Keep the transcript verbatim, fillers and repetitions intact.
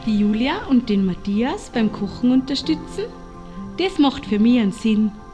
die Julia und den Matthias beim Kochen unterstützen? Das macht für mich einen Sinn.